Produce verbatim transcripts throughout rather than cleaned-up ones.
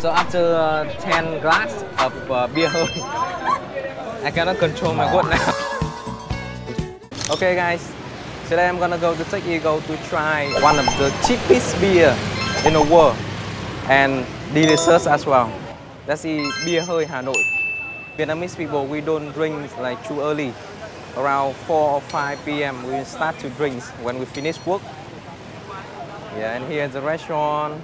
So after uh, ten glass of uh, beer hơi, I cannot control my word now. Okay guys, today I'm gonna go to Tech Eagle to try one of the cheapest beer in the world and delicious as well. That's the beer hơi Hà Nội. Vietnamese people, we don't drink like too early. Around four or five P M we start to drink when we finish work. Yeah, and here's the restaurant.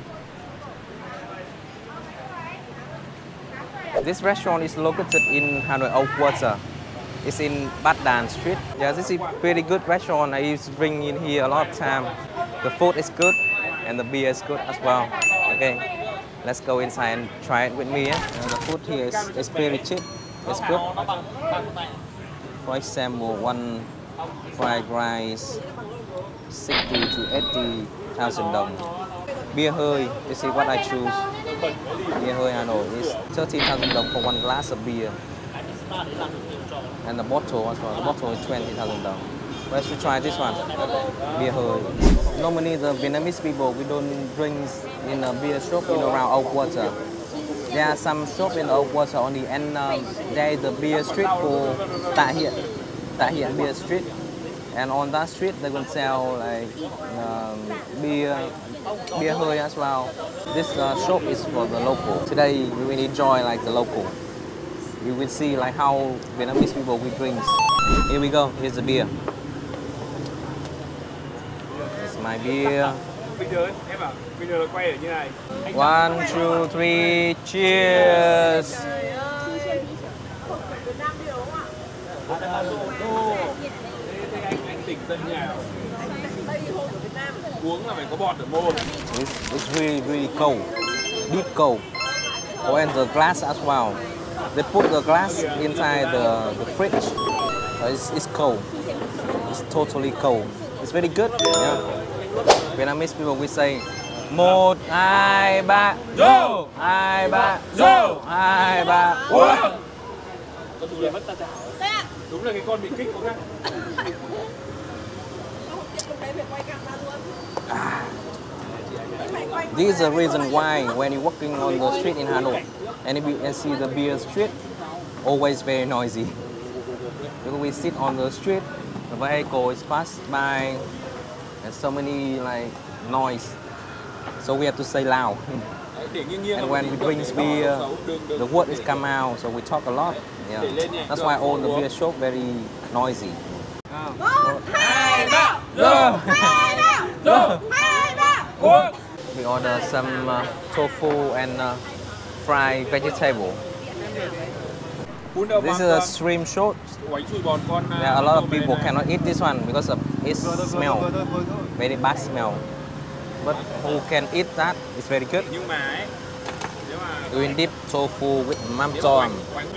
This restaurant is located in Hanoi Oak Water. It's in Bát Đàn Street. Yeah, this is a pretty good restaurant. I used to drink in here a lot of time. The food is good and the beer is good as well. Okay, let's go inside and try it with me. Yeah? And the food here is, is pretty cheap. It's good. For example, one fried rice, sixty to eighty thousand dong. Beer hơi, this is what I choose. Beer hơi Hà Nội is thirteen thousand dong for one glass of beer. And the bottle as well. The bottle is twenty thousand dong. Let's try this one. Beer hơi. Normally the Vietnamese people, we don't drink in a beer shop in around Oak Water. There are some shops in Oak Water only, and um, there is the beer street called Tạ Hiện, Tạ Hiện Beer Street. And on that street, they're gonna sell like um, beer, beer hơi as well. This uh, shop is for the local. Today we will enjoy like the local. You will see like how Vietnamese people we drink. Here we go. Here's the beer. It's my beer. One, two, three, cheers! It's, it's really, really cold, deep cold. Oh, and the glass as well. They put the glass inside the, the fridge. So it's, it's cold. It's totally cold. It's very good. Yeah. Vietnamese people we say một hai ba vô, hai ba vô, hai ba uống. Đúng là cái con bị kích có khác. This is the reason why when you're walking on the street in Hanoi and you and see the beer street, always very noisy. Because we sit on the street, the vehicle is passed by, and so many like noise. So we have to say loud. And when we drink beer, the word is come out, so we talk a lot. Yeah. That's why all the beer shop very noisy. We order some uh, tofu and uh, fried vegetable. This is a shrimp short. Yeah, a lot of people cannot eat this one because of its smell, very bad smell. But who can eat that? It's very good. We dip tofu with mắm tôm.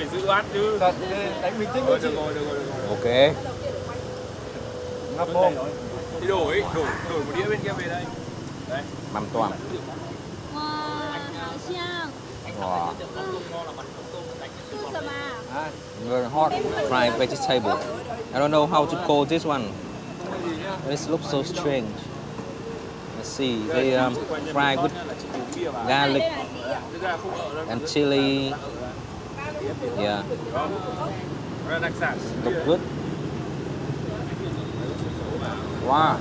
Okay. Mắm tôm. Wow. Very hot fried vegetable. I don't know how to call this one. This looks so strange. Let's see. They um, fry with garlic and chili. Yeah. Look good. Wow.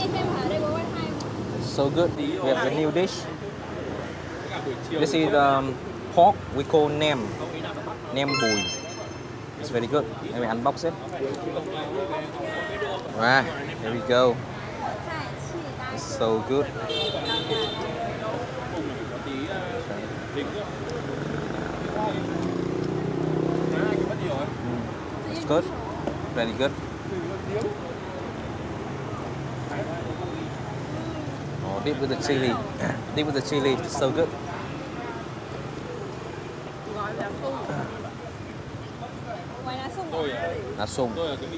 It's so good. We have the new dish. This is um, pork we call nem. Nem bùi. It's very good. Let me unbox it. Right, here we go. It's so good. It's good. Very good. Oh, dip with the chili. Dip with the chili. It's so good. Lá sung.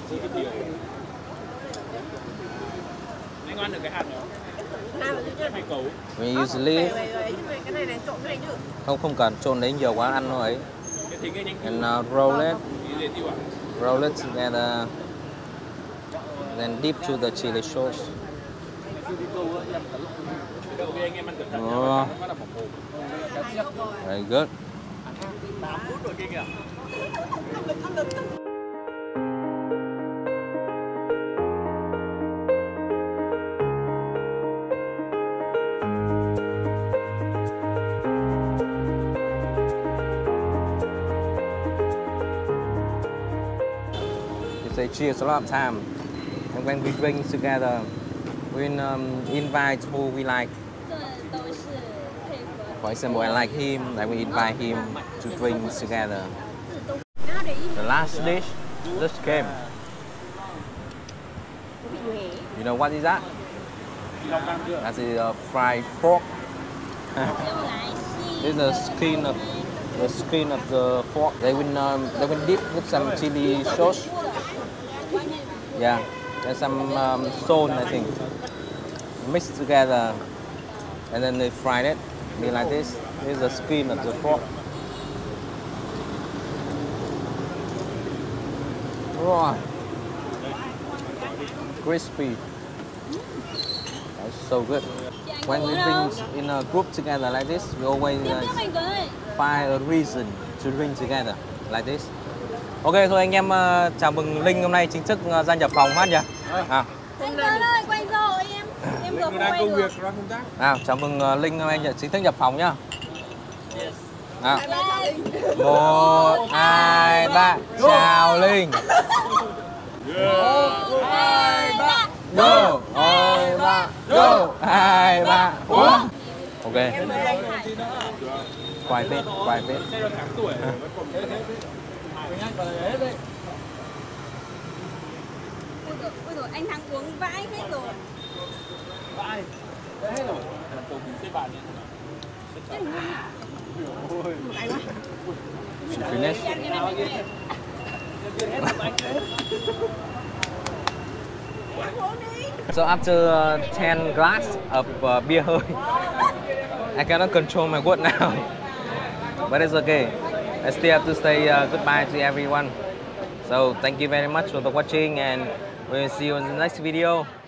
We usually không không cần trộn đến nhiều quá ăn thôi. And uh, roll it, roll it together, then dip to the chili sauce. Ok anh em ăn cẩn thận Ồ. nha, nó là bỏng mồm. Very good. tám phút rồi kia kìa. You say cheers a lot of time. And when we drink together, we um, invite who we like. 这都是配合。 For example, I like him, then we invite him to drink together. 都拿着一 The last dish just came. You know what is that? That is a fried pork. 又来细 This is the skin of the skin of the pork. They will um, they will dip with some chili sauce. Yeah, and some um, salt, I think. Mixed together, and then they fried it. Be like this. This is the skin of the pork. Raw, crispy. That's so good. When we drink in a group together like this, we always tiếp uh, tiếp anh Tuấn ơi. find a reason to drink together like this. Ok, thôi anh em uh, chào mừng Linh hôm nay chính thức uh, gia nhập phòng hát nhỉ? À, Anh Tuấn ơi, quay rồi em. Em vừa Mình không đang quay công được. việc, đang công tác. à chào mừng uh, Linh hôm nay nhận- chính thức nhập phòng nhá. À, Yes. một, hai, ba, chào Linh. Một, hai, ba. Go, hai, ba, go, hai, ba, bốn. Ok, quay phết, quay phết. Xe được tám tuổi rồi, vẫn còn thế thế. Ôi dồi, ôi dồi, anh Thắng uống vãi hết rồi. Vãi. Thế hết rồi. Làm tổ mình xếp bàn nhé. Chết rồi. Ôi. She finished. So after uh, ten glass of uh, beer hơi, I cannot control my word now. But it's okay. I still have to say uh, goodbye to everyone. So thank you very much for the watching, and we'll see you in the next video.